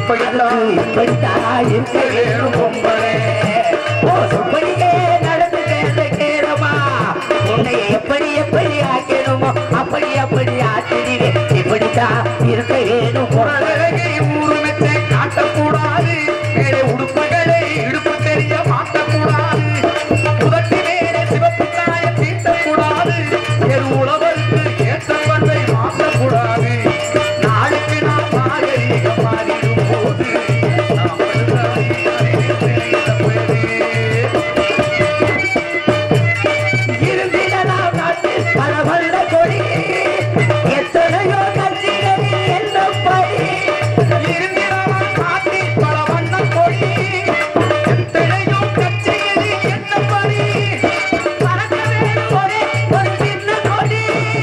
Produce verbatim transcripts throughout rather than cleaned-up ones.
இப்படித்தான் இருக்க வேணும் பொம்பளை. ஓ சொப்படிக்கே நடந்து கேளமா உன்னை எப்படி எப்படி ஆக்கணுமோ அப்படி அப்படி ஆக்கிடுவேன். இப்படித்தான் இருக்க வேணும் பொம்பளை. ஊரு மெச்ச காட்டக்கூடாது, மேலே உடுப்புகளை இடுப்பு தெரிய மாட்டக்கூடாது, புதட்டி மேலே சிவப்பு தாய தீட்டக்கூடாது, எரு உழவருக்கு ஏற்ற பண்பை மாற்றக்கூடாது. நாளுக்கு நாம் மாறிய மாறிடும் போது இருந்திடலாம் நாட்டில் பல வல்ல கொடி, எத்தனையோ கட்சிகள் என்ன படி. இருந்திடலாம் நாட்டில் பல வண்ண கொடி, எத்தனையோ கட்சிகள் என்ன படி. பறக்க வேணும் ஒரே ஒரு சின்ன கொடி,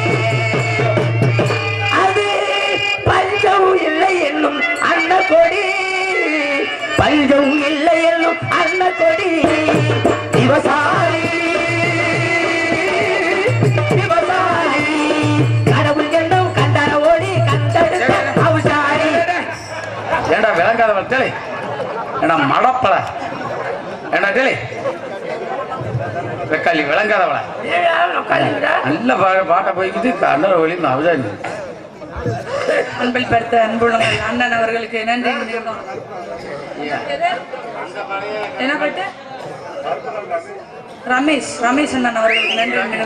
அது பஞ்சம் இல்லை என்னும் அன்ன கொடி, பஞ்சம் இல்லை என்னும் அன்ன கொடி. விவசாயி விவசாயி கடவுள் என்னும் கண்டன ஓடி கண்டெடுத்த அவசாரி. ஏண்டா விளங்காதவள் தெளி, ஏண்டா மடப்பல, ஏண்டா தெளி வெக்காளி விளங்காதவள நல்ல பாட்ட போய்க்குது. கண்ணற வழி அவசாரி. அன்பில் பெருத்த அன்புள்ளங்கள் அண்ணன் அவர்களுக்கு நன்றி. என்ன பாட்டு? ரமேஷ் ரமேஷ் அண்ணன் அவர்களுக்கு நன்றி.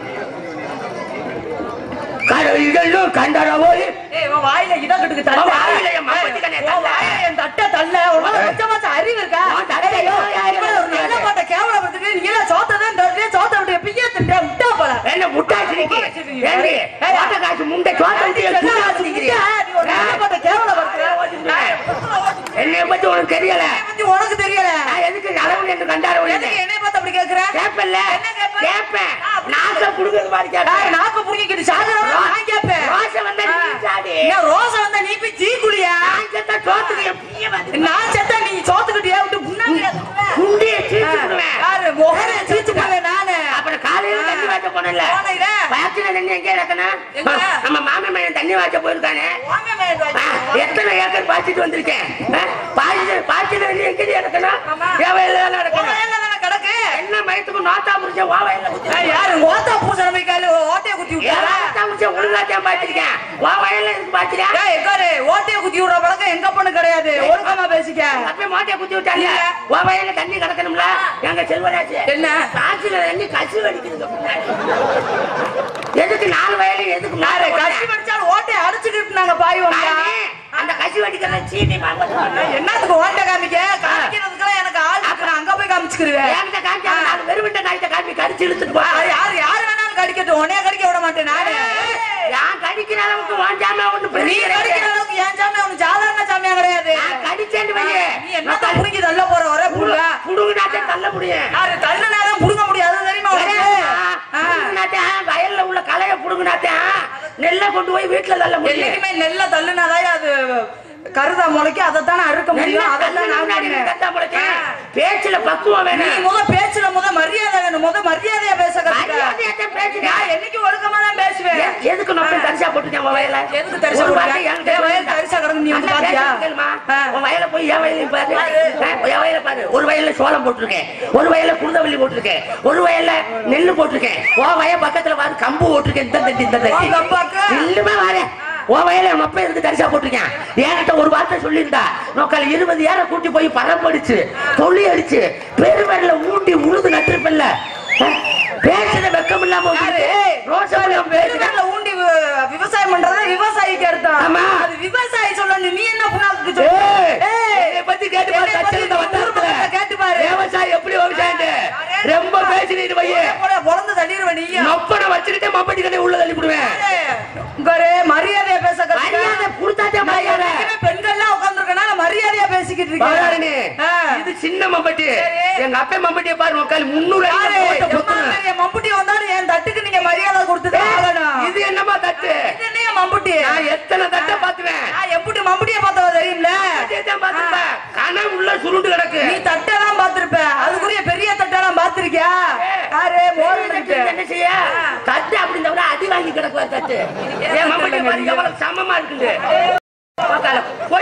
கடவுள் கண்டன ஓடி வாயில இதை கட்டுக்கு தள்ள, என் தட்டை தள்ள. அறிவு இருக்கா? நல்ல பாட்டை கேவலப்படுத்துட்டு நீ எல்லாம் சோத்ததான் சோத்த விட்டு பிய்ய தின்ற முட்டா போல. என்ன முட்டா காசு முண்டை என்னை பத்தி உனக்கு தெரியல, உனக்கு தெரியல. எதுக்கு அளவு என்று கண்டார என்னை பார்த்து அப்படி கேட்கிற? கேப்பல்ல கேப்பேன். நாக்க புடுங்கிறது மாதிரி கேட்க, நாக்க புடிங்கிட்டு சாகரம் நான் கேட்பேன். ரோசை வந்தா நீ சாடி, ரோசை வந்தா நீ போய் தீ குளியா? நான் செத்தா சோத்துக்கு நான் செத்தா நீ சோத்துக்கிட்டியா விட்டு குண்டிய சீச்சுடுவேன். யாரு முகர சீச்சு போவேன் நானு. அப்புறம் காலையில தண்ணி வாச்ச போனல பாய்ச்சின தண்ணி எங்கே இருக்கணும்? நம்ம மாமன் மேல தண்ணி வாச்ச போயிருக்கானே. எத்தனை ஏக்கர் பாய்ச்சிட்டு வந்திருக்கேன். பாய்ச்சி பாய்ச்சின தண்ணி எங்கே இருக்கணும்? என் வயல்ல தானே இருக்கணும். கிடக்கு என்ன மயத்துக்கு நோத்தா முடிச்ச வா வயல்ல குத்தி. யாரு ஓத்தா பூச நம்பிக்கையில ஓட்டையை குத்தி விட்டாரா? நோத்தா முடிச்ச ஒழுங்காத்தான் பாய்ச்சிருக்கேன். வா வயல்ல இருக்கு பாய்ச்சிருக்கா? எங்காரு ஓட்டையை குத்தி விடுற பழக்கம் எங்க பொண்ணு கிடையாது. ஒழுக்கமா பேசிக்க. அப்பவே மோட்டையை குத்தி விட்டாங்க. வா வயல்ல தண்ணி கிடக்கணும்ல. எங்க செல்வராஜ் என்ன காய்ச்சல தண்ணி கசி வடிக்குது. எதுக்கு நாலு வயலு எதுக்கு நாலு கசி வடிச்சாலும் ஓட்டையை அடிச்சுக்கிட்டு நாங்க பாய்வோம். அந்த கசி வடிக்கிற சீனி என்னத்துக்கு ஓட்டை காமிக்க? காமிக்கிறதுக்கெல்லாம் எனக்கு ஆள் இருக்கு. அங்க போய் காமிச்சுக்கிருவேன். என்கிட்ட காமிச்சா நாலு வெறுவிட்ட காய்ச்ச காமி கடிச்சு இழுத்துட்டு போ. யாரு யாரு வேணாலும் கடிக்கட்டும், உன்னைய கடிக்க விட மாட்டேன் நானு. நான் கடிக்கிற அளவுக்கு வான் ஜாமியா ஒண்ணு நீ கடிக்கிற அளவுக்கு என் ஜாமியா ஒண்ணு சாதாரண ஜாமியா கிடையாது. கடிச்சேன்னு வையே நீ என்னத்தான் புடுங்கி தள்ள போற? ஒரே புடுங்க புடுங்கினாத்தே தள்ள முடியும். யாரு தள்ளுனாதான் புடுங்க முடியாது தெரியுமா? வயல்ல உள்ள கலைய புடுங்கினாத்தே நெல்லை கொண்டு போய் வீட்டுல தள்ள முடியும். என்னைக்குமே நெல்லை தள்ளுனாதான் அது கருதா முளைக்கு, அதைத்தானே அறுக்க முடியும். அதான் பேச்சுல பக்குவம் வேணும். நீ முத பேச்சுல முத மரியாதை வேணும். முத மரியாதையா பேச கத்துக்க. என்னைக்கு ஒழுக்கமா தான் பேசுவேன். எதுக்கு நம்ம தரிசா போட்டுட்டேன் வயல? எதுக்கு தரிசா போட்டுட்டேன்? வயல் தரிசா கிடக்கு. நீ வந்து பாத்தியா? உன் வயல போய் என் வயலையும் பாரு, என் வயல பாரு. ஒரு வயல்ல சோளம் போட்டிருக்கேன், ஒரு வயல்ல குருதவள்ளி போட்டிருக்கேன், ஒரு வயல்ல நெல்லு போட்டிருக்கேன். உன் வயல் பக்கத்துல பாரு கம்பு போட்டிருக்கேன். இந்த தட்டி இந்த தட்டி இல்லுமே வரேன். உன் வயல என் அப்பா எதுக்கு தரிசா போட்டிருக்கேன்? என்கிட்ட ஒரு வார்த்தை சொல்லியிருந்தா நோக்கால இருபது ஏற கூட்டி போய் பரப்படிச்சு தொல்லி அடிச்சு பெருவெல்ல ஊண்டி உழுது நட்டிருப்பல்ல. பேசுற வெக்கம் இல்லாம ஊண்டி விவசாயம் பண்றத விவசாயிக்கு அர்த்தம். அது விவசாயி சொல்லணும். நீ என்ன புண்ணாக்கு பத்தி கேட்டு கேட்டு பாரு. விவசாயம் எப்படி விவசாயம் ரொம்ப பேசிட்டு பொறந்து தள்ளிடுவேன். நீ மப்பனை வச்சுக்கிட்டே மப்பட்டி கடை உள்ள தள்ளிவிடுவேன். மரியாதையா பேச பெண்கள்லாம் உட்கார்ந்துருக்கனால மரியாதையா பேசிக்கிட்டு இருக்கேன். இது சின்ன மம்பட்டி. எங்க அப்பா மம்பட்டியை பாரு உட்காந்து முன்னூறு மம்பட்டி வந்தாலும் என் தட்டுக்கு நீங்க மரியாதை கொடுத்துட்டு இது என்னமா தட்டு? என்னைய மம்பட்டி எத்தனை தட்டை பாத்துவேன். எப்படி மம்பட்டியை பார்த்தவ தெரியும்ல? கணம் உள்ள சுருண்டு கிடக்கு. நீ தட்டெல்லாம் பாத்துருப்ப. அதுக்குரிய பெரிய தட்டெல்லாம் பாத்திருக்கியா? யாரு என்ன செய்ய தட்டு அப்படி இந்த அடி வாங்கி கிடக்குவா தட்டு. என் மம்பட்டி பாருங்க எவ்வளவு சமமா இருக்குது. போய் பற்றை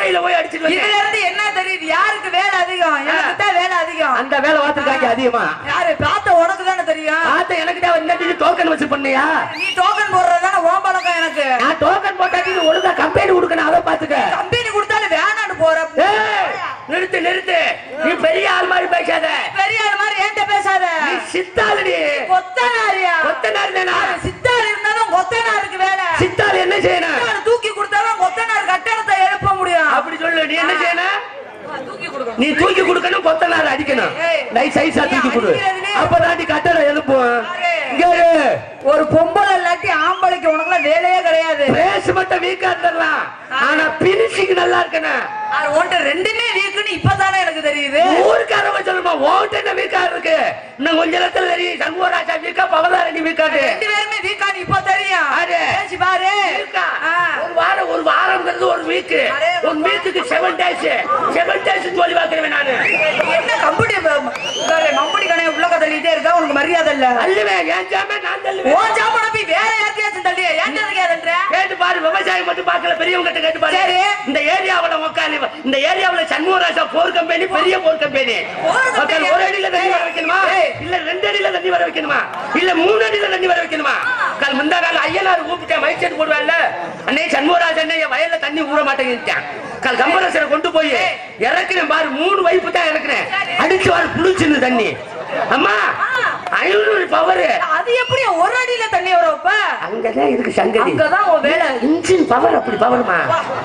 மூளையில போய் அடிச்சிட்டு இதுல இருந்து என்ன தெரியுது? யாருக்கு வேலை அதிகம்? எனக்கு தான் வேலை அதிகம். அந்த வேலை பார்த்துருக்காங்க அதிகமா. யாரு பார்த்த? உனக்கு தானே தெரியும். பார்த்த எனக்கு தான் என்ன டோக்கன் வச்சு பண்ணியா? நீ டோக்கன் போடுறதுதானே ஓ பழக்கம். எனக்கு நான் டோக்கன் போட்டாக்கி ஒழுங்கா கம்பெனி கொடுக்கணும். அதை பாத்துக்க. கம்பெனி கொடுத்தாலும் வேணான்னு போற. நிறுத்து நிறுத்து. நீ பெரிய ஆள் மாதிரி பேசாத. பெரிய ஆள் மாதிரி என்கிட்ட பேசாத. நீ சித்தாளுடி. கொத்தனாரியா? கொத்தனார் தானா? சித்தாள் இருந்தாலும் கொத்தனாருக்கு வேலை. சித்தாள் என்ன செய்யணும்? தூக்கி கொடுத்தாலும் கொத்தனார் கட்டணத்தை எழுப்ப முடியும். அப்படி சொல்லு. நீ என்ன செய்யணும்? தூக்கி கொடுக்கணும். நீ தூக்கி கொடுக்கணும். கொத்தனார் அடிக்கணும். நைஸ் சைஸா தூக்கி கொடு. அப்பதான் நீ கட்டணம் எழுப்பும். ஒரு பொம்பளை இல்லாட்டி ஆம்பளைக்கு உனக்குலாம் வேலையே கிடையாது. பேச மட்டும் வீக்கா இருந்துடலாம். ஆனா பினிஷிங் நல்லா இருக்கணும். உன்கிட்ட ரெண்டுமே வீக்குன்னு இப்பதானே எனக்கு தெரியுது. ஊருக்காரங்க சொல்லுமா உன்கிட்ட என்ன வீக்கா இருக்கு? இன்னும் கொஞ்ச நேரத்துல தெரியும். சண்முகராஜா வீக்கா, பவதாரணி வீக்காட்டு. ரெண்டு பேருமே வீக்கான்னு இப்ப தெரியும். பேசி பாரு. ஒரு வாரம் ஒரு வாரம்ங்கிறது ஒரு வீக்கு. ஒரு வீக்குக்கு செவன் டேஸ் செவன் டேஸ் சொல்லி பாக்குறேன் நானு. என்ன கம்பெனி மம்படி கணைய உள்ள தள்ளிட்டே இருக்கா? உனக்கு மரியாதை இல்ல. அல்லவே ஏன் ஜாமே நான் தள்ளுவேன். ஓ ஜாம நம்பி வேற யார்கிட்டயாச்சும் தள்ளியா? ஏன் தள்ளியாதன்ற? கேட்டு பாரு. விவசாயம் மட்டும் பார்க்கல, பெரியவங்க கிட்ட கேட்டு பாரு. இந்த ஏரியாவுல உட்காந்து இந்த ஏரியாவுல சண்முகராஜா போர் கம்பெனி, பெரிய போர் கம்பெனி. ஒரு அடியில தண்ணி வர வைக்கணுமா? இல்ல ரெண்டு அடியில தண்ணி வர வைக்கணுமா? இல்ல மூணு அடியில தண்ணி வர வைக்கணுமா? கால் முந்தா கால ஐயனார் கூப்பிட்டேன். மைக் செட் போடுவேன்ல. அன்னை சண்முகராஜா என் வயல்ல தண்ணி ஊற மாட்டேங்கிட்டான். கால் கம்பரசரை கொண்டு போய் இறக்குறேன் பாரு. மூணு வைப்பு தான் இறக்குறேன். அடிச்சு வாரு புளிச்சுன்னு தண்ணி. அம்மா ஐநூறு பவர். அது எப்படி ஒரு அடியில தண்ணி வரப்ப? அங்கதான் இருக்கு சங்கதி. அங்கதான் உன் வேலை. இன்ஜின் பவர் அப்படி பவர்மா.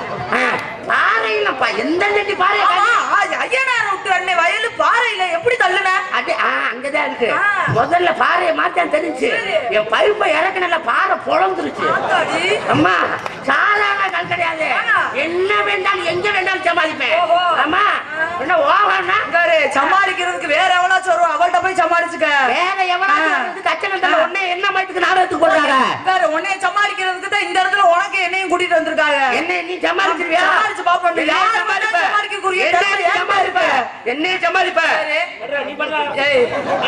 பாறையிலப்பா எந்த நெட்டி பாறை. ஐயனார் விட்டு அண்ணே வயலு பாறையில எப்படி தள்ளுன? அது அங்கதான் இருக்கு. முதல்ல பாறையை மாத்தான் தெரிஞ்சு என் பைப்பை இறக்குனல பாறை பொழந்துருச்சு. அம்மா சாதாரண கல் கிடையாது. என்ன வேண்டாலும் எங்க வேண்டாலும் சமாளிப்பேன். அம்மா என்ன ஓவனா சமாளிக்கிறதுக்கு வேற எவ்வளவு சொல்றோம். அவள்கிட்ட போய் சமாளிச்சுக்க. வேற எவ்வளவு கச்சனத்துல ஒன்னே என்ன மயத்துக்கு நாடகத்துக்கு போடுறாங்க. வேற உன்னைய சமாளிக்கிறதுக்கு தான் இந்த இடத்துல உனக்கு என்னையும் கூட்டிட்டு வந்திருக்காங்க. என்ன நீ சமாளிச்சிருவியா? சமாளிச்சு பாப்போம். சமாளிக்கக்கூடிய சமாளிப்ப என்ன சமாளிப்ப நீ பண்ணா. ஏய்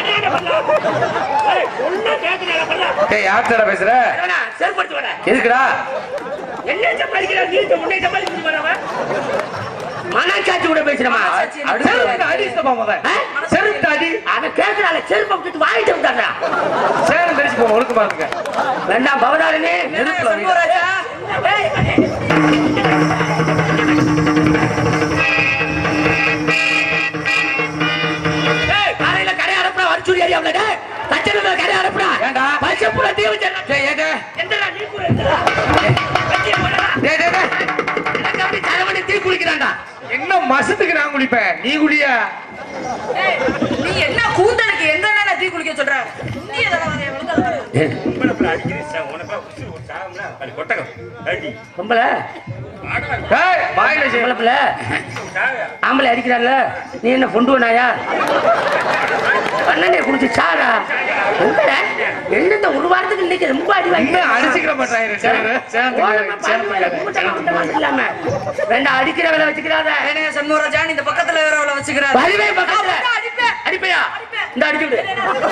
ஏய் யார்டா பேசுற? செருப்படுத்து வர. எதுக்குடா? என்ன சமாளிக்கிற? நீ உன்னை சமாளிச்சு வரவ மனசாட்சி கூட பேசுறமா? செருப்பு அடிச்சமா முத. செருப்பு அடி. அவ கேக்குறால செருப்பு விட்டு வாங்கிட்டு வந்தாடா. சேரம் தெரிச்சு போ. ஒழுக்க பாருங்க. வேண்டாம் பவதாரணி. சண்முகராஜா. ஏய் ஏய் காலையில கரை அரப்புற வர்ச்சூரி ஏரியாவுல டேய். கச்சனல கரை அரப்புற. ஏண்டா? பச்சப்புற தீ வச்சற. டேய் ஏடா. என்னடா நீ கூட என்னடா? கட்டி போடா. டேய் டேய் டேய். எனக்கு அப்படி தலைவனே தீ குளிக்கறான்டா. என்ன மசத்துக்கு நான் குளிப்பேன். நீ குளியா? ஏய் நீ என்ன கூந்தலுக்கு எங்க என்ன தீ குளிக்க சொல்ற? நீ எதனா வந்து விழுந்தாத. பொம்பளை அடிக்கிறீச்சா உனக்கு உசு ஒரு சாவம்னா அது கொட்டகம் அடி பொம்பளை ஏய் வாயில பொம்பளை பிள்ளை ஆம்பளை அடிக்கிறான்ல நீ என்ன பொண்டுவனாயா? பண்ணனே குடிச்சு சாடா. என்ன ஒரு வாரத்துக்கு இன்னைக்கு ரொம்ப அடி வாங்கி அடிச்சுக்கிற மாட்டாங்க. ரெண்டா அடிக்கிற வேலை வச்சுக்கிறாத. சண்முகராஜா இந்த பக்கத்துல வேற வேலை வச்சுக்கிறாரு. அடிப்பையா இந்த அடிச்சு விடு.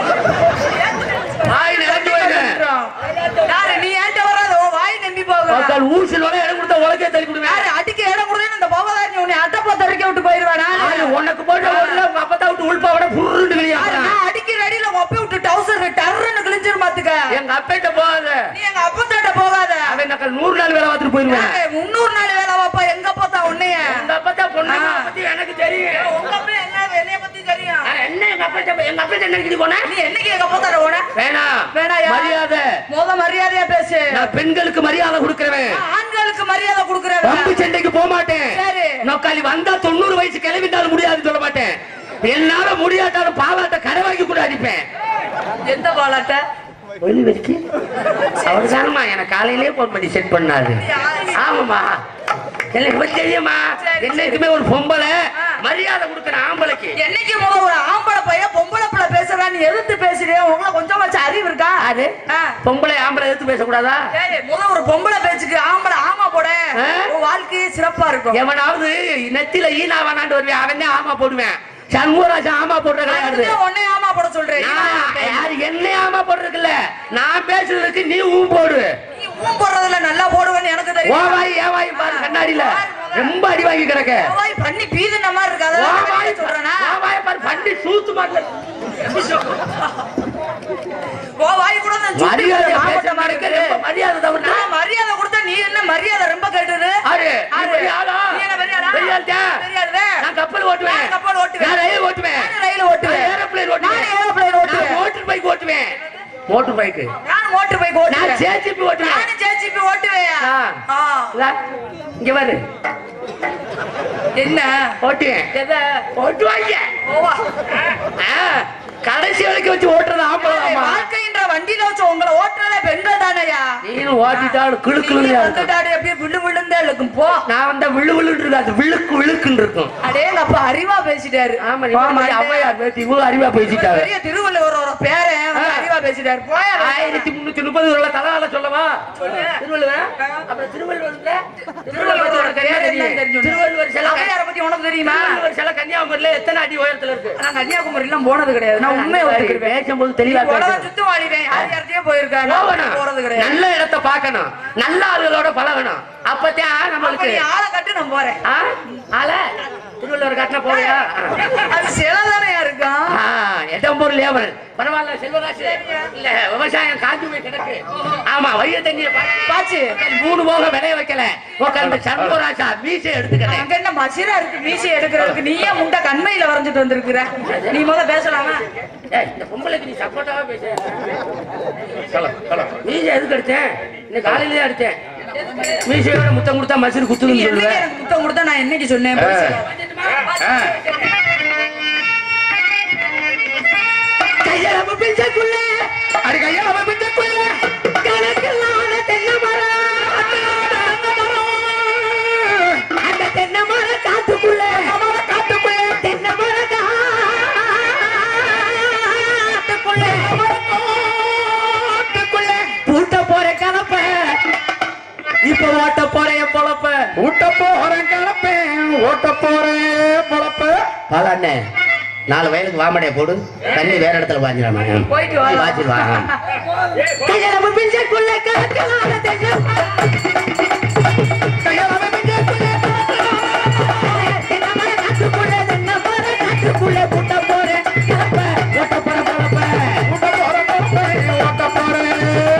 வாய் நிரம்பி யாரு நீ ஏன்ட்ட வராத? வாய் நம்பி போக ஊசில் வர இடம் கொடுத்தா உலகே தள்ளி கொடுவேன். அடிக்க இடம் கொடுத்தேன்னு இந்த பவதாரணி உன்னை அட்டப்பா தடுக்க விட்டு போயிருவானா? உனக்கு போட்டு அப்பதான் விட்டு உள்பாவோட புருண்டு அடிக்கிற அடியில ஒப்பை விட்டு டவுசர் டர்ன்னு கிழிஞ்சிரு மாத்துக்க. எங்க அப்பிட்ட போகாத. நீ எங்க அப்பத்தாட்ட போகாத. அவன் நக்கல் நூறு நாள் வேலை பார்த்துட்டு போயிருவேன். முன்னூறு நாள் வேலை வாப்பா. எங்க அப்பத்தா உன்னைய எங்க அப்பத்தா பொண்ணு பத்தி எனக்கு தெரியும். உங்க அப்பா என்ன என்னைய பத்தி தெரியும். என்ன எங்க அப்பா எங்க அப்பா என்ன போன? நீ என்னைக்கு எங்க அப்பத்தாட்ட போன? வேணாம் வேணாயா? மரியாதை மோத மரியாதையா பேசு. நான் பெண்களுக்கு மரியாதை கொடுக்கிறவன். ஆண்களுக்கு மரியாதை கொடுக்கிறவன். பம்பு சண்டைக்கு போக மாட்டேன். சரி நோக்காளி வந்தா தொண்ணூறு வயசு கிளம்பிட்டாலும் முடியாதுன்னு சொல்ல மாட்டேன். என்னால முடியாட்டாலும் பாவாட்ட கரை வாங்கி கூட அடிப்பேன். எந்த பாலாட்ட? ஒளி வச்சு அவர் தானம்மா எனக்கு காலையிலேயே போன் பண்ணி செட் பண்ணாரு. ஆமாம்மா எனக்கு தெரியுமா? என்னைக்குமே ஒரு பொம்பளை மரியாதை கொடுக்குற ஆம்பளைக்கு. என்னைக்கு முத ஒரு ஆம்பளை பையன் பொம்பளை பிள்ளை பேசுறான்னு எதிர்த்து பேசுறியா? உங்களை கொஞ்சமாச்சும் அறிவு இருக்கா? அது பொம்பளை ஆம்பளை எதிர்த்து பேசக்கூடாதா? முத ஒரு பொம்பளை பேச்சுக்கு ஆம்பளை ஆமா போட வாழ்க்கையே சிறப்பா இருக்கும். எவனாவது நெத்தில ஈனா வேணாண்டு வருவேன். அவனே ஆமா போடுவேன். சண்முகராஜா ஆமா போடுற கிடையாது. உன்னை ஆமா போட சொல்றேன். யாரு என்ன ஆமா போடுறதுல நான் பேசுறதுக்கு நீ ஊ போடு. நீ ஊ போடுறதுல நல்லா போடுவேன்னு எனக்கு தெரியும். ஓ வாய் ஏ வாய் பாரு கண்ணாடியில. ரொம்ப அடி வாங்கி கிடக்க வாய் பண்ணி பீதுன மாதிரி இருக்காத வாய் சொல்றேனா வாய் பாரு பண்ணி சூத்து மாட்டல ஓ வாய் கூட நான் மரியாதை மாட்ட மாட்டேங்க மரியாதை தவிர நான் மரியாதை கொடுத்தா நீ என்ன மரியாதை ரொம்ப கேட்டது ஆறு பெரிய ஆளா நீ என்ன பெரிய ஆளா பெரிய ஆளா பெரிய ஆளு நான் கப்பல் ஓட்டுவேன் நான் கப்பல் ஓட்டுவேன் நான் ரயில் ஓட்டுவேன் நான் ரயில் ஓட்டுவேன் ஏரோப்ளேன் ஓட்டுவேன் நான் ஏரோப்ளேன் ஓட்டுவேன் மோட்டார் பைக் ஓட்டுவேன் மோட்டார் பைக் நான் மோட்டார் பைக் ஓட்டுவேன் நான் ஜேசிபி ஓட்டுவேன் நான் ஜேசிபி ஓட்டுவேன் ஆ ஆ இங்க பாரு என்ன ஓட்டுவேன் எதை ஓட்டுவாங்க ஓவா கடைசி வரைக்கும் வச்சு ஓட்டுறது ஆம்பளை வாழ்க்கைன்ற வண்டியில வச்சு உங்களை ஓட்டுறதே பெண்கள் தானையா நீனும் ஓட்டிட்டாலும் கிழுக்குன்னு வந்துட்டாடு அப்படியே விழு விழுந்தே இருக்கும் போ நான் வந்தா விழு விழுன்னு இருக்காது விழுக்கு விழுக்குன்னு இருக்கும் அடே அப்பா அறிவா பேசிட்டாரு ஆமா நீ அம்மையார் பேசி இவ்வளவு அறிவா பேசிட்டாரு பெரிய திருவள்ளுவரோட பேரே அறிவா பேசிட்டாரு போய ஆயிரத்தி முன்னூத்தி முப்பது உள்ள தலகால சொல்லவா திருவள்ளுவர் அப்புறம் திருவள்ளுவர்ல திருவள்ளுவரோட தெரியும் திருவள்ளுவர் சில அவையாரை பத்தி உனக்கு தெரியுமா திருவள்ளுவர் சில கன்னியாகுமரியில எத்தனை அடி உயரத்துல இருக்கு நான் கன்னியாகுமரி எல்லாம் போனது கிடையாது நான் உண்மையை ஒத்துக்கிறேன் பேசும்போது தெளிவா பேசணும் சுத்து வாழிவேன் யார் யார்கிட்டயும் போயிருக்காரு போறது கிடையாது நல்ல இடத்தை பார்க்கணும் நல்ல ஆளுகளோட பழகணும் அப்பதான் நம்மளுக்கு ஆளை கட்டு நான் போறேன் ஆள திருவள்ளுவர் காட்டினா போறியா அது சிலதானே இருக்கும் இடம் பொருள் லேபர் பரவாயில்ல செல்வராசு இல்ல விவசாயம் காஞ்சு போய் கிடக்கு ஆமா வயிறு தண்ணிய பாச்சு மூணு போக விளைய வைக்கல உட்காந்து சண்முகராஜா மீசை எடுத்துக்கிறேன் அங்க என்ன மசிரா இருக்கு மீசை எடுக்கிறதுக்கு நீயே முண்டை கண்மையில வரைஞ்சிட்டு வந்திருக்கிற நீ முதல்ல பேசலாமா இந்த பொம்பளைக்கு நீ சப்போர்ட்டாவா பேச மீசை எதுக்கு எடுத்தேன் இன்னைக்கு காலையிலேயே எடுத்தேன் மீசையோட முத்தம் கொடுத்தா மசிறு குத்துன்னு சொல்லுவேன் முத்தம் கொடுத்தா நான் என்னைக்கு சொன்னேன் கையளவு பிஞ்சக்குள்ள அடி கையளவு பிஞ்சக்குள்ள கணக்கெல்லாம் தென்னை மரம் அந்த தென்னை மரம் காத்துக்குள்ள காத்துக்குள்ள தென்னை மரம் காத்துக்குள்ள காத்துக்குள்ள பூட்ட போற கலப்ப இப்ப ஓட்ட போறேன் பொழப்ப ஊட்ட போறேன் கலப்ப ஓட்ட போறேன் பொழப்ப பலண்ணே நாலு வயலுக்கு வாமடைய போடு தண்ணி வேற இடத்துல பாஞ்சிடாம போயிட்டு வாச்சிருவா கையளவு பிஞ்சக்குள்ள கலக்கலான தென்னம் கையளவு பிஞ்சக்குள்ள தென்னமர காட்டுக்குள்ள தென்னமர காட்டுக்குள்ள பூட்ட போறேன் கலப்ப ஓட்ட போற பொழப்ப ஊட்ட போற பொழப்ப ஓட்ட போறேன்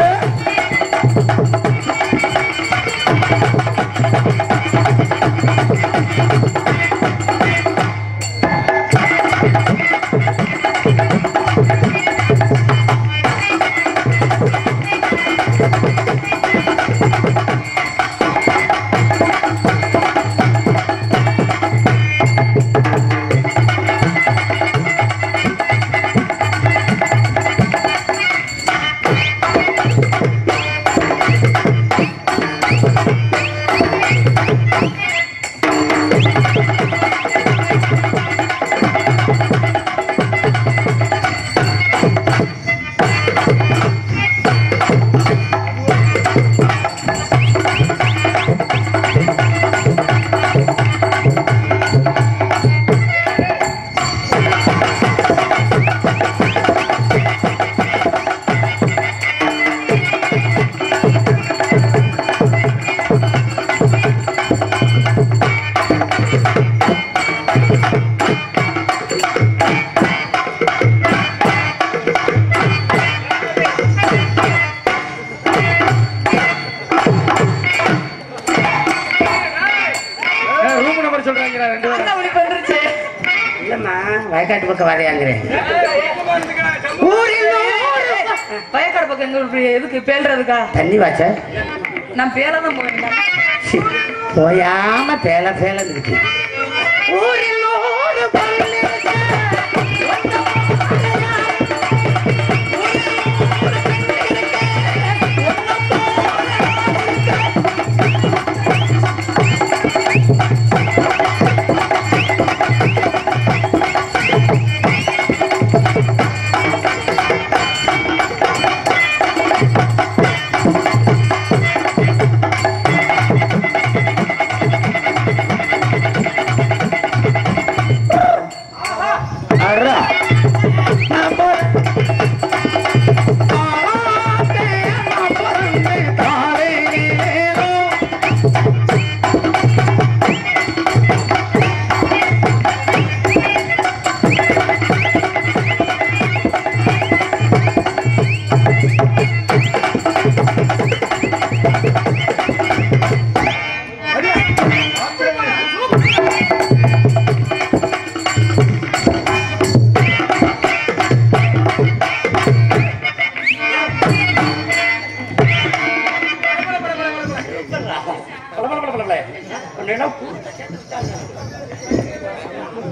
வயக்காட்டு பக்கம் வரையாங்கிறேன் வயக்காடு பக்கம் எங்க எதுக்கு பேல்றதுக்கா தண்ணி வாச்ச நான் பேலதான் போயிருந்தேன் போயாம பேல பேல இருக்கு ஊரில் ஒரு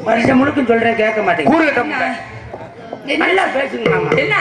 வருஷம் முழுக்கும் சொல்றேன் கேட்க மாட்டேங்க. கூறு கட்ட முட்டை. நல்லா பேசுங்க மாமா. என்ன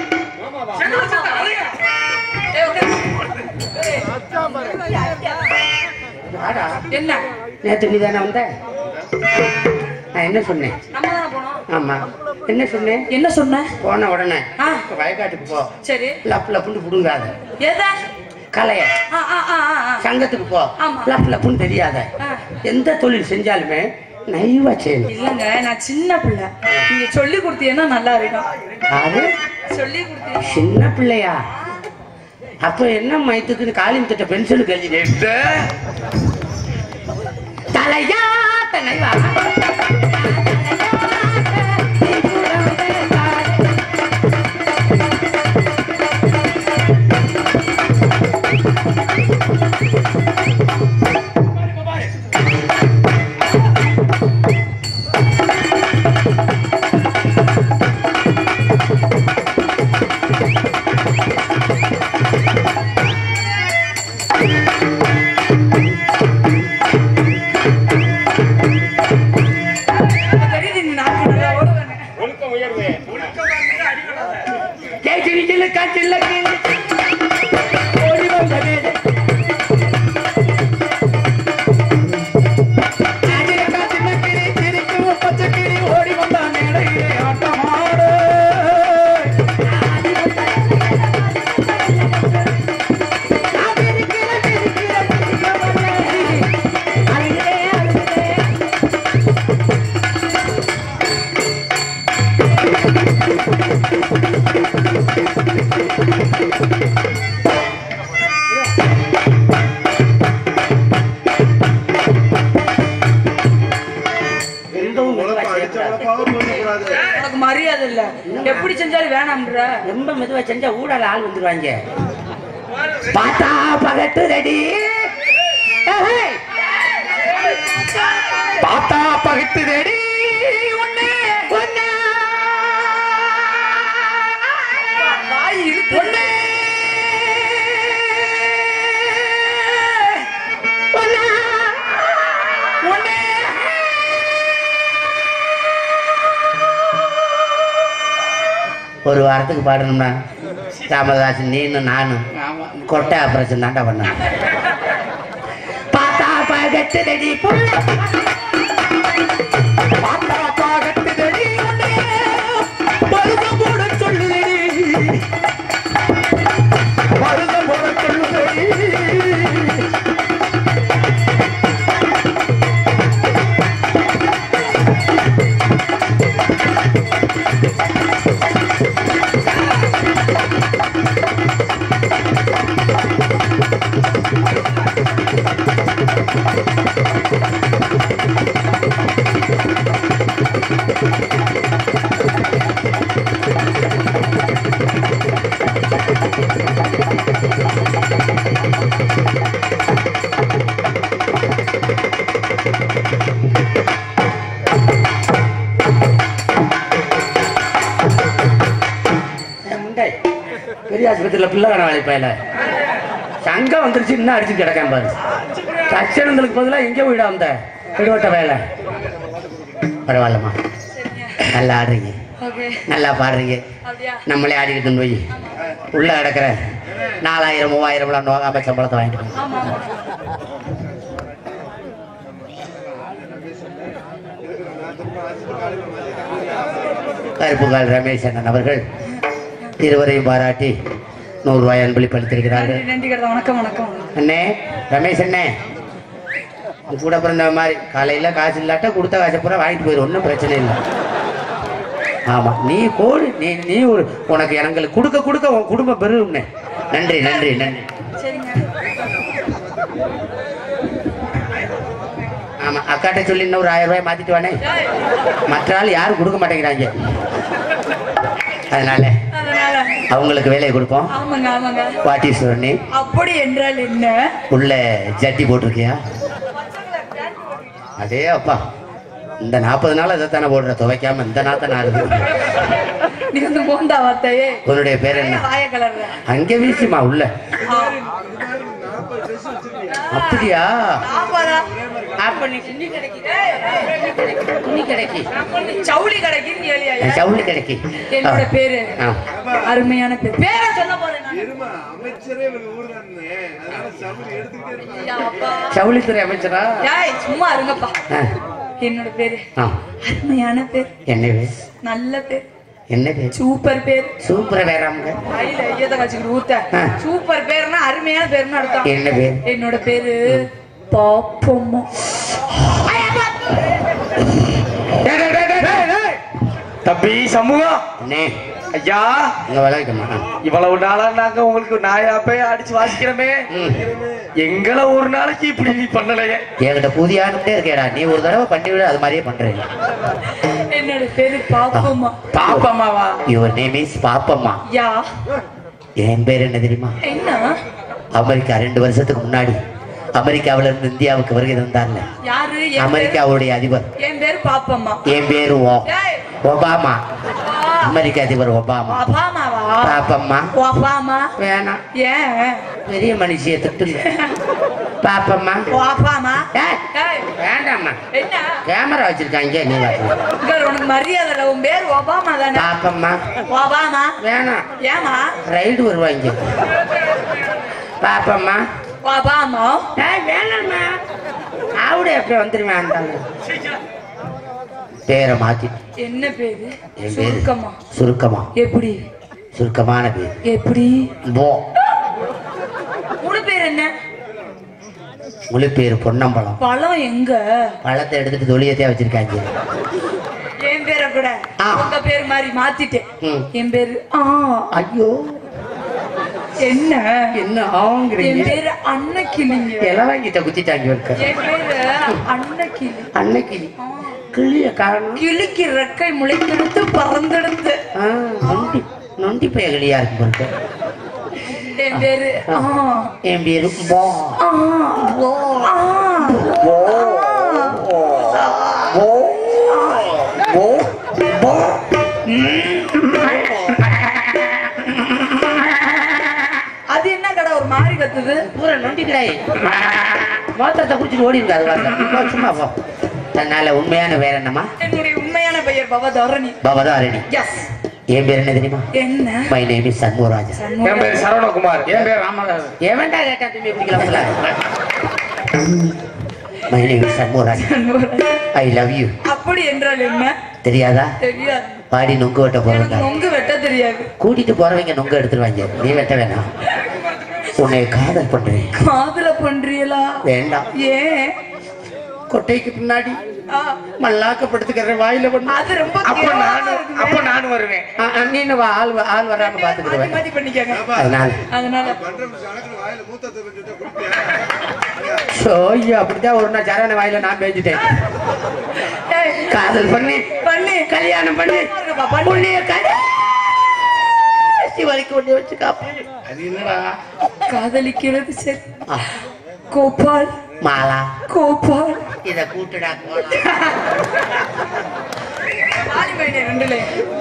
வாடா. என்ன நேத்து நீ தானே வந்த? நான் என்ன சொன்னேன்? நம்ம தானே போனோம். ஆமா என்ன சொன்னேன்? என்ன சொன்ன? போன உடனே ஆ. வயக்காட்டுக்கு போ. சரி லப் லப்புன்னு புடுங்காத. எத கலைய ஆ ஆ ஆ ஆ சங்கத்துக்கு போ. ஆமா. லப் லப்புன்னு தெரியாத. ஆ. எந்த தொழில் செஞ்சாலுமே நைவா செய்யணும். இல்லங்க நான் சின்ன பிள்ளை, நீங்க சொல்லி கொடுத்தீங்கன்னா நல்லா இருக்கும். அது சொல்லி கொடுத்தீங்க சின்ன பிள்ளையா? அப்ப என்ன மைத்துக்குன்னு காலின் திட்ட பென்சில் கல்வி தலையா நைவா தெரியுது நீ நாக்கு நல்லா ஓடுவேன்னு. ஒழுக்கம் உயர்வு கேச்சிரிக்கல காச்சில்ல கேளு ஓடி வந்ததே காச்சில காச்சில கிளி சிரிக்கும் பச்சை கிளி ஓடி வந்தா மேடையிலே ஆட்டமாடு உனக்கு மரியாதை இல்ல, எப்படி செஞ்சாலும் வேணாம்ன்ற. ரொம்ப மெதுவா செஞ்சா ஊடால ஆள் வந்துருவாங்க. பாத்தா பகட்டு ரெடி பாத்தா பகிட்டு ரெடி வாய் இழுத்து ஒரு வாரத்துக்கு பாடணும்னா ராமதாசன் நீனும் நானும் கொட்டை ஆபரேஷன் தாண்டா பண்ண. பாத்தா பகட்டு ரெடி பாத்தா பகட்டு ரெடி பருவம் போட சொல்லுதடி பருவம் போட சொல்லுதடி பெரிய ஆஸ்பத்திரியில பிள்ளை வேணா வேலைப்பாயில சங்கம் வந்துருச்சு, இன்னும் அடிச்சு கிடக்காம பாரு. சச்சனங்களுக்கு பதிலாக எங்கே போயிடா வந்த விடுவட்ட வேலை. பரவாயில்லம்மா, நல்லா ஆடுறீங்க, நல்லா பாடுறீங்க. நம்மளே ஆடிக்கிட்டு போய் உள்ள கிடக்கிற நாலாயிரம் மூவாயிரம் நோகாம சம்பளத்தை வாங்கிட்டு கருப்புகால் ரமேஷ் அண்ணன் அவர்கள் இருவரையும் பாராட்டி நூறு ரூபாய் அன்பளிப்பு அளித்திருக்கிறார்கள். வணக்கம் வணக்கம் அண்ணே ரமேஷ் அண்ணே, கூட பிறந்த மாதிரி காலையில காசு இல்லாட்டா கொடுத்த காசை பூரா வாங்கிட்டு போயிரு, ஒன்றும் பிரச்சனை இல்லை. ஆமா நீ கோடு நீ நீ ஒரு உனக்கு எங்களுக்கு கொடுக்க கொடுக்க உன் குடும்பம் பெருகும்னே. நன்றி நன்றி நன்றி. ஆமா அக்காட்ட சொல்லி இன்னும் ஒரு ஆயிரம் ரூபாய் மாத்திட்டு வானே, மற்ற ஆள் யாரும் கொடுக்க மாட்டேங்கிறாங்க, அதனால அவங்களுக்கு வேலையை கொடுப்போம். வாட்டீஸ்வரனே, அப்படி என்றால் என்ன? உள்ள ஜட்டி போட்டிருக்கியா? அதே அப்பா, இந்த நாற்பது நாள் அதைத்தானே போடுற, துவைக்காம இந்த நாத்த நாடுது. உன்னுடைய பேர் என்ன? அங்கே வீசுமா உள்ள? அப்படியா? அப்ப நீ துணி கிடைக்கு துணி கிடைக்கு சவுளி கடைக்குன்னு கேளியா? சவுளி கிடைக்கு. என்னோட பேரு ஆ. அருமையான பேர். பேரை சொல்ல போறேன் நான். அமைச்சரே ஊர்தானே, அதனால சவுளி எடுத்துக்கிட்டே ஐயா, அப்பா. சவுளித்துறை அமைச்சரா? ஏய், சும்மா இருங்கப்பா. ஆ. என்னோட பேரு ஆ. அருமையான பேர், என்ன பேர்? நல்ல பேர், என்ன பேர்? சூப்பர் பேர். சூப்பரா வேறாமங்க. கையில ஐயத்தை வச்சுக்கிட்டு ஊத்த. ஆ. சூப்பர் பேர்னா அருமையான பேர்னு அர்த்தம். என்ன பேர்? என்னோட பேரு பாப்பம்மா. டேய், டேய், டேய், டேய், டேய். தம்பி சமூகம் அண்ணே ஐயா, இங்க விளையாடுமா? இவ்வளவு நாளா நாங்க உங்களுக்கு நாயாப்பே அடிச்சு வாசிக்கிறோமே, எங்களை ஒரு நாளைக்கு இப்படி நீ பண்ணலையே. என்கிட்ட புதிய ஆண்டுட்டே இருக்கேடா, நீ ஒரு தடவை பண்ணி விட அது மாதிரியே பண்றேன். என்னோட பேரு பாப்பம்மா. பாப்பம்மாவா? Your name is Pappamma. Yeah. என் பேர் என்ன தெரியுமா? என்ன? அமெரிக்கா ரெண்டு வருஷத்துக்கு முன்னாடி அமெரிக்காவில இருந்து இந்தியாவுக்கு வருகை தந்தார்ல, யாரு? என் பேரு- அமெரிக்காவுடைய அதிபர். என் பேரு பாப்பம்மா. என் பேரு ஓ- ஏய், ஒபாமா. அமெரிக்க அதிபர் ஒபாமா. ஒபாமாவா? பாப்பம்மா ஒபாமா. வேணாம், ஏன்? பெரிய மனுஷிய திட்டுல. பாப்பம்மா ஒபாமா. ஏய், ஏய், வேண்டாம்மா, என்ன? கேமரா வச்சிருக்காங்க, நீ வரல. இங்க உனக்கு மரியாதை இல்ல. உன் பேர் ஒபாமா தானே? பாப்பம்மா ஒபாமா. வேணாம், ஏமா? ரைடு வருவாங்க. பாப்பம்மா ஒபாமா. ஏய், வேணாம்மா, ஆவுடைய எப்படி வந்துருவேன் அந்த பேரை மாத்தி. என்ன பேரு? என் பேரு சுருக்கமா. சுருக்கமா. எப்படி? சுருக்கமான பேர் எப்படி? போ. முழு பேர் என்ன? முழு பேரு பொன்னம்பலம். பழம் எங்க? பழத்தை எடுத்துட்டு தொழியத்தையா வச்சிருக்காங்க. என் பேரை கூட ஆ. உங்க பேர் மாதிரி மாத்திட்டேன். ம். என் பேரு ஆ. ஐயோ, என்ன? என்ன என் ஆங்கிறீங்க? பேரு அன்னக்கிளிங்க. இளவாங்கிட்ட குத்திட்டாங்க இருக்க. என் பேரு அன்னக்கிளி. அன்னைக்கு கிளிய காரணம் கிளிக்கு ரெக்கை முளைத்தெடுத்து பறந்தெடுத்து. ஆ, நொண்டி நொண்டி பைய கிளியா இருக்கு இருக்கு. என் பேரு ஆ. என் பேரு போ. ஆ. போ. ஆ. போ. போ. போ. போ. அது என்ன கடை ஒரு மாதிரி கத்துது? பூரா நொண்டி கிடையாது. மோத்தத்தை குடிச்சிட்டு ஓடி இருக்காது. வரல சும்மா போ. தன்னால உண்மையான வேற என்னமா? என்னுடைய உண்மையான பெயர் பவதரணி. பவதாரணி. எஸ். என் பேர் என்ன தெரியுமா? என்ன? My name is Shanmugaraja. என் பேர் சரவணகுமார். என் பேர் ராமதாஸ். ஏவன்டா கேட்டா திரும்பி பிடிக்கலாம்ல? My name is Shanmugaraja. I love you. அப்படி என்றால் என்ன? தெரியாதா? தெரியாது. பாடி நொங்கு வெட்ட போறதா? எனக்கு நொங்கு வெட்ட தெரியாது. கூட்டிட்டு போறவங்க நொங்கு எடுத்துருவாங்க, நீ வெட்ட வேணாம். உன்னை காதல் பண்றேன். காதல பண்றீங்களா? வேண்டாம். ஏன்? கொட்டைக்கு பின்னாடி ஆ, மல்லாக்கப்படுத்துக்கிற வாயில பண்ண. அது ரொம்ப அப்ப கேவலமா நானும் இருக்குமே. அப்ப நானும் வருவேன். நீனு வா, ஆள் வ- ஆள் வராம மாத்தி பாத்துக்கிடுவேன். மாத்தி பண்ணிக்கங்க. அதனால அதனால பண்ற கணக்குல வாயில மூத்தத்தை வச்சுட்டு குடிப்பியா? சோ, ஐயோ, அப்படித்தான் ஒரு நாள் சரண வாயில நான் பேசிட்டேன். ஏய், காதல் பண்ணி பண்ணி கல்யாணம் பண்ணி பாருங்கப்பா, பண்ணி. உன்னைய கடைசி வரைக்கும் உன்னை வச்சு காப்பேன். அது என்னடா? காதலிக்கிறது சரி. ஆ, கோபால் மாலா கோபால் இத கூட்டுடா கோலா. ஆலிமைனே ரெண்டுல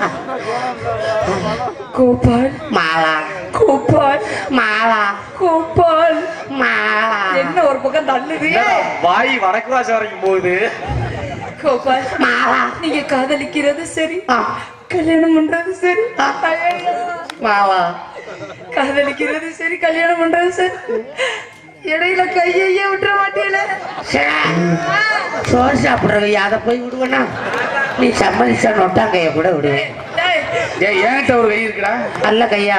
கோபால் மாலா கோபால் மாலா கோபால். மாலா. என்ன ஒரு பக்கம் தள்ளுது? வாய் வடக்கு வாசம் வரைக்கும் போகுது. கோபால், மாலா. நீங்க காதலிக்கிறது சரி, ஆ, கல்யாணம் பண்றது சரி. ஐயையோ. மாலா. காதலிக்கிறது சரி, கல்யாணம் பண்றது சரி. இடையில கையையே விட்டுற மாட்டேல. சோறு சாப்பிடுறவைய அதை போய் விடுவேனா? நீ சம்மதிச்சா நொட்டாங்கைய கூட விடுவேன். ஏன் ஏன்ட்ட ஒரு கை இருக்குடா? நல்ல கையா.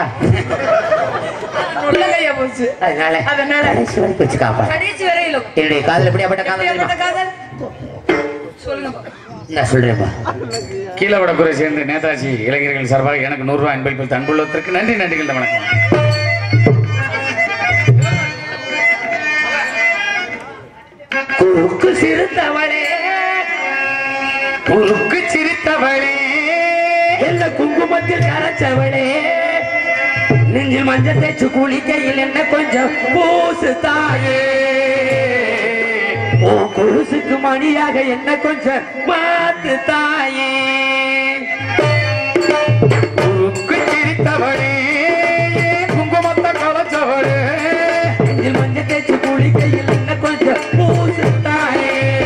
உள்ள கையா போச்சு. அதனால அதனால கடைசி வரைக்கும் வச்சு காப்பா. கடைசி வரையிலும் என்னுடைய காதல் எப்படியாப்பட்ட காதல் எப்படியாப்பட்ட தெரியுமா? காதல் சொல்லுங்க. நான் சொல்றேன்பா. கீழே விடக்குறை சேர்ந்து நேதாஜி இளைஞர்கள் சார்பாக எனக்கு நூறு ரூபாய் அன்பளிப்பில் அன்புள்ளதற்கு நன்றி. நன்றிகள். வணக்கம். குறுக்கு சிறுத்தவளே, குறுக்கு சிரித்தவளே, என்ன குங்குமத்தில் கரைச்சவளே, நெஞ்சில் மஞ்சள் தேய்ச்சு குளிக்கையில் என்ன கொஞ்சம் பூசு தாயே, உன் கொலுசுக்கு மணியாக என்ன கொஞ்சம் மாத்து தாயே. குறுக்கு சிரித்தவளே, குங்குமத்தை கலச்சவளே, நெஞ்சில் மஞ்சள் தேய்ச்சு குளிக்கையில் என்ன கொஞ்சம் பூசு தாயே.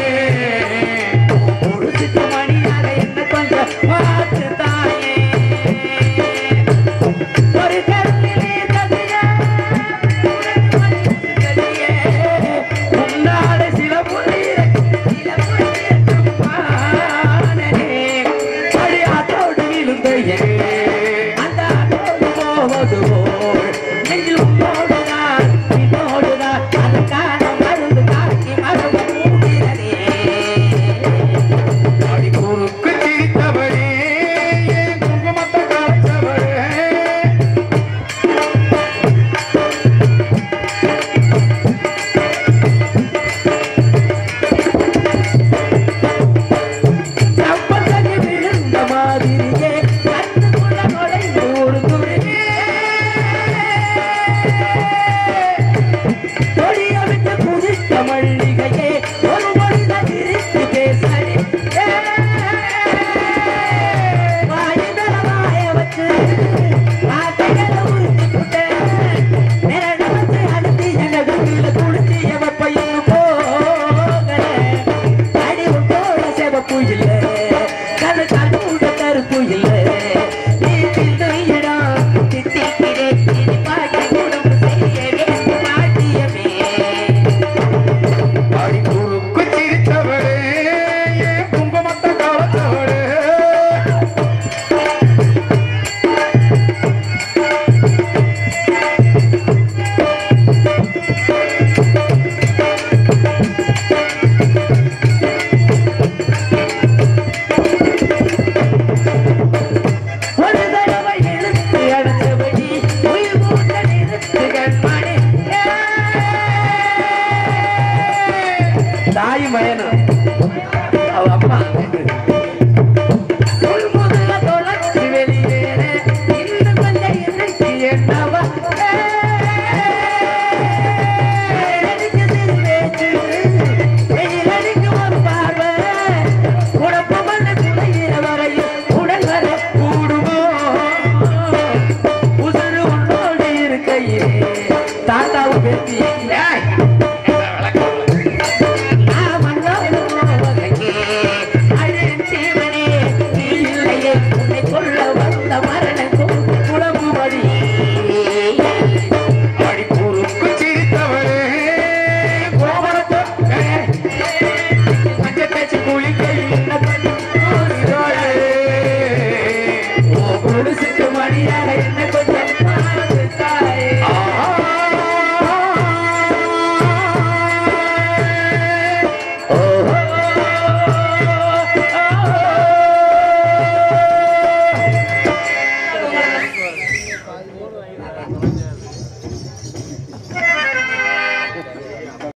நீயாக என்ன